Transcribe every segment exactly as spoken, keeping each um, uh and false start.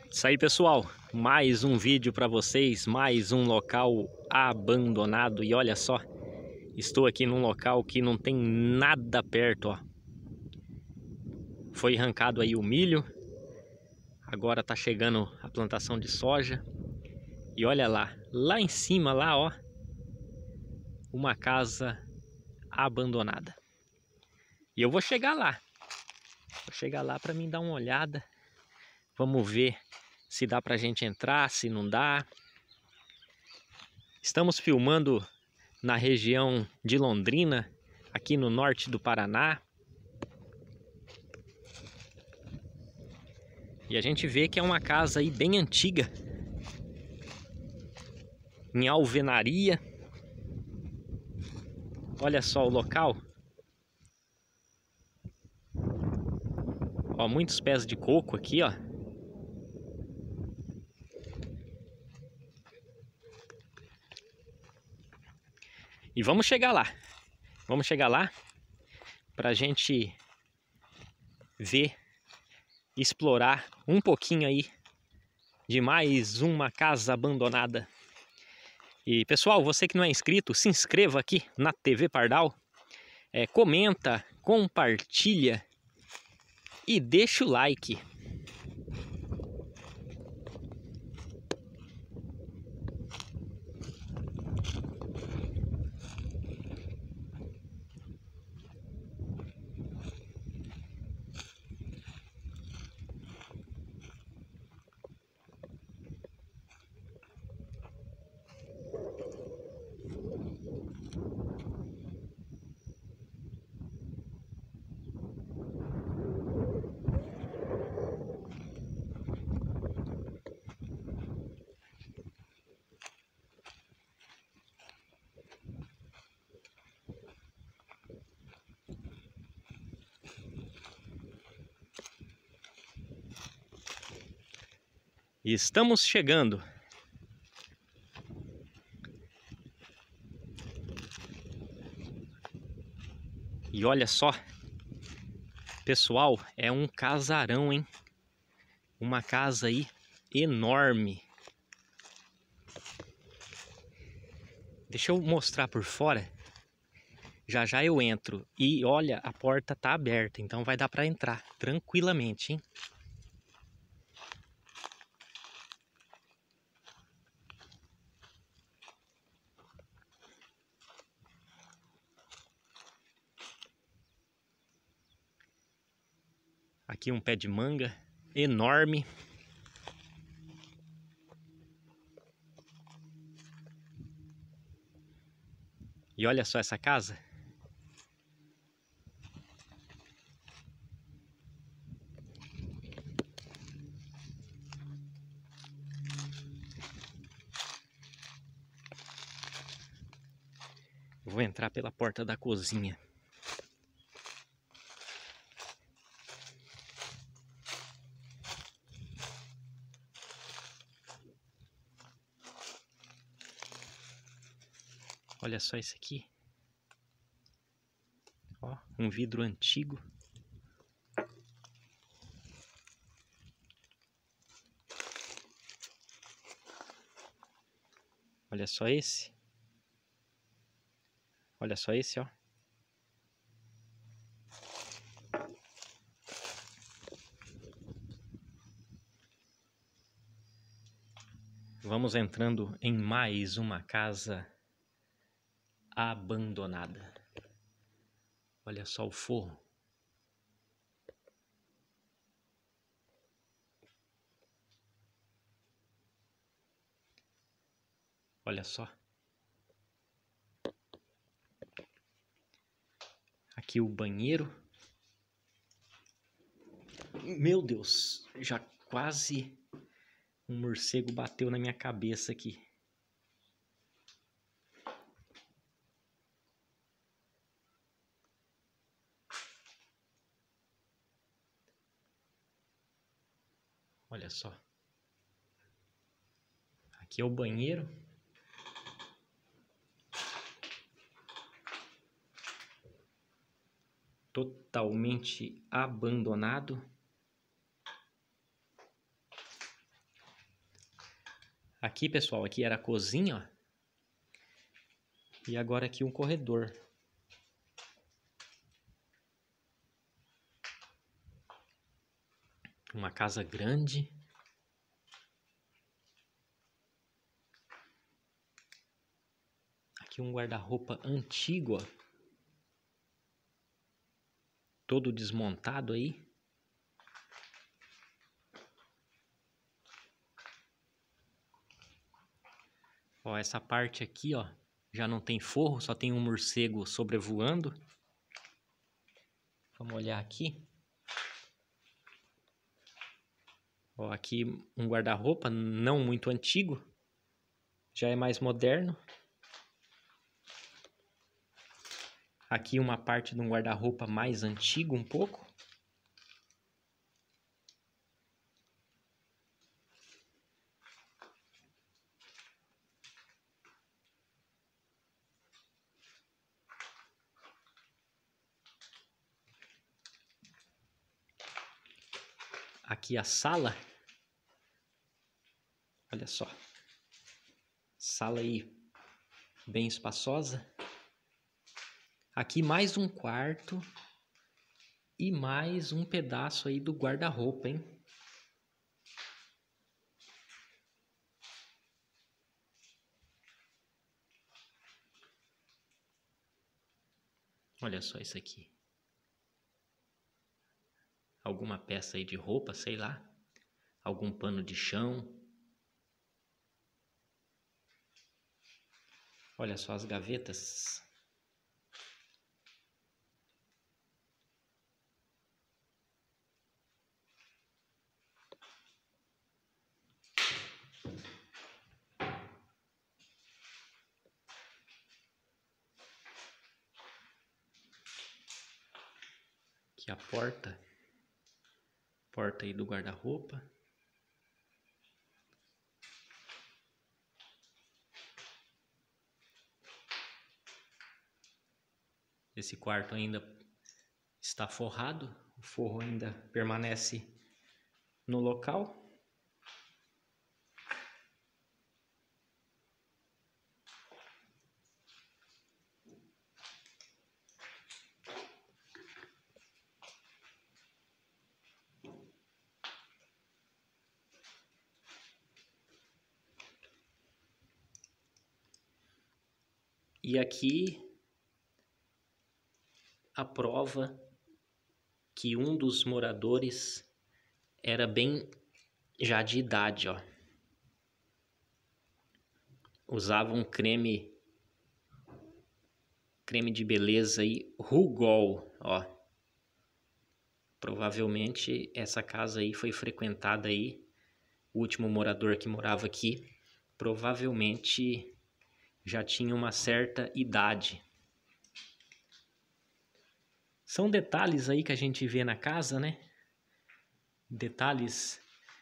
Isso aí, pessoal, mais um vídeo para vocês, mais um local abandonado. E olha só, estou aqui num local que não tem nada perto, ó. Foi arrancado aí o milho, agora tá chegando a plantação de soja. E olha lá, lá em cima, lá ó, uma casa abandonada. E eu vou chegar lá, vou chegar lá para mim dar uma olhada. Vamos ver se dá pra gente entrar, se não dá. Estamos filmando na região de Londrina, aqui no norte do Paraná. E a gente vê que é uma casa aí bem antiga, em alvenaria. Olha só o local. Ó, muitos pés de coco aqui, ó. E vamos chegar lá. Vamos chegar lá pra gente ver, explorar um pouquinho aí de mais uma casa abandonada. E pessoal, você que não é inscrito, se inscreva aqui na T V Pardal, é, comenta, compartilha e deixa o like. E estamos chegando. E olha só, pessoal, é um casarão, hein? Uma casa aí enorme. Deixa eu mostrar por fora. Já já eu entro. E olha, a porta tá aberta, então vai dar para entrar tranquilamente, hein? Aqui um pé de manga enorme. E olha só essa casa. Vou entrar pela porta da cozinha. Olha só esse aqui. Ó, um vidro antigo. Olha só esse. Olha só esse, ó. Vamos entrando em mais uma casa abandonada. Olha só o forro. Olha só. Aqui o banheiro. Meu Deus, já quase um morcego bateu na minha cabeça aqui. Olha só. Aqui é o banheiro. Totalmente abandonado. Aqui, pessoal, aqui era a cozinha, ó. E agora aqui um corredor. Uma casa grande. Aqui um guarda-roupa antigo, ó. Todo desmontado aí. Ó, essa parte aqui, ó, já não tem forro, só tem um morcego sobrevoando. Vamos olhar aqui. Ó, aqui um guarda-roupa não muito antigo, já é mais moderno. Aqui uma parte de um guarda-roupa mais antigo um pouco. Aqui a sala. Olha só. Sala aí bem espaçosa. Aqui mais um quarto e mais um pedaço aí do guarda-roupa, hein? Olha só isso aqui. Alguma peça aí de roupa, sei lá. Algum pano de chão. Olha só as gavetas. Aqui a porta. Porta aí do guarda-roupa. Esse quarto ainda está forrado, o forro ainda permanece no local. E aqui a prova que um dos moradores era bem já de idade, ó. Usava um creme creme de beleza aí, Rugol, ó. Provavelmente essa casa aí foi frequentada aí, o último morador que morava aqui, provavelmente já tinha uma certa idade. São detalhes aí que a gente vê na casa, né? Detalhes.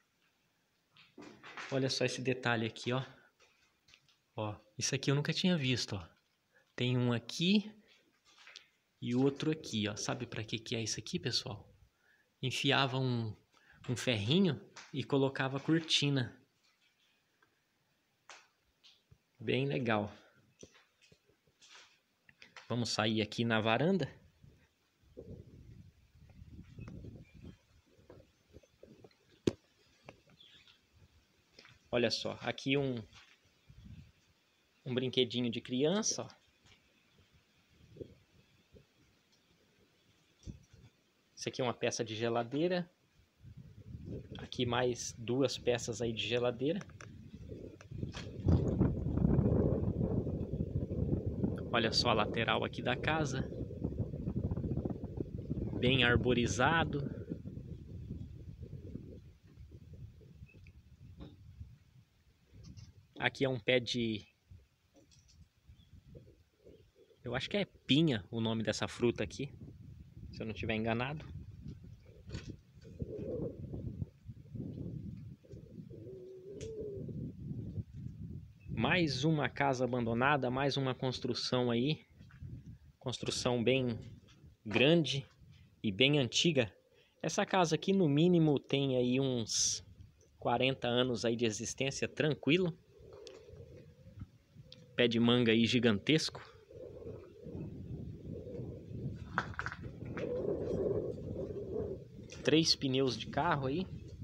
Olha só esse detalhe aqui, ó. Ó, isso aqui eu nunca tinha visto, ó. Tem um aqui e outro aqui, ó. Sabe para que que é isso aqui, pessoal? Enfiava um, um ferrinho e colocava cortina. Bem legal. Vamos sair aqui na varanda. Olha só, aqui um, um brinquedinho de criança, ó. Isso aqui é uma peça de geladeira. Aqui mais duas peças aí de geladeira. Olha só a lateral aqui da casa. Bem arborizado. Aqui é um pé de... eu acho que é pinha o nome dessa fruta aqui, se eu não estiver enganado. Mais uma casa abandonada, mais uma construção aí. Construção bem grande e bem antiga. Essa casa aqui no mínimo tem aí uns quarenta anos aí de existência, tranquilo. pé de manga aí gigantesco. Três pneus de carro aí.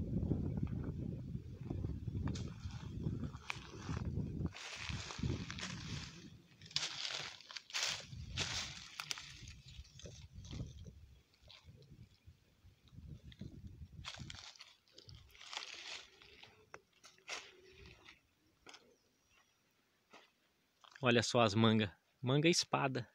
Olha só as mangas. Manga espada.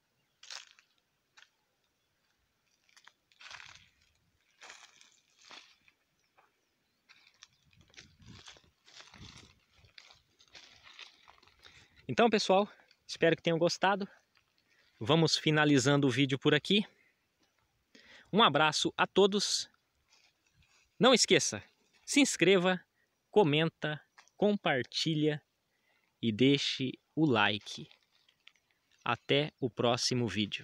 Então, pessoal, espero que tenham gostado. Vamos finalizando o vídeo por aqui. Um abraço a todos. Não esqueça, se inscreva, comenta, compartilha e deixe o like. Até o próximo vídeo.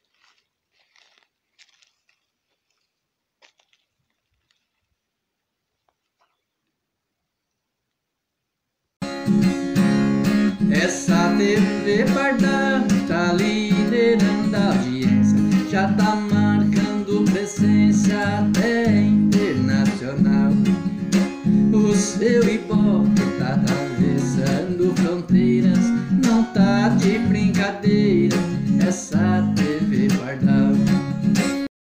Essa T V Pardal tá liderando a audiência, já tá marcando presença até internacional. O seu Ibope tá atravessando fronteiras, não tá de brincadeira. Essa